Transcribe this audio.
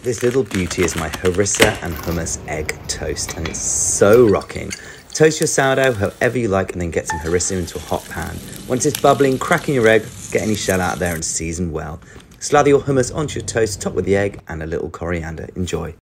This little beauty is my harissa and hummus egg toast, and it's so rocking. Toast your sourdough however you like and then get some harissa into a hot pan. Once it's bubbling, crack in your egg, get any shell out of there and season well. Slather your hummus onto your toast, top with the egg and a little coriander. Enjoy.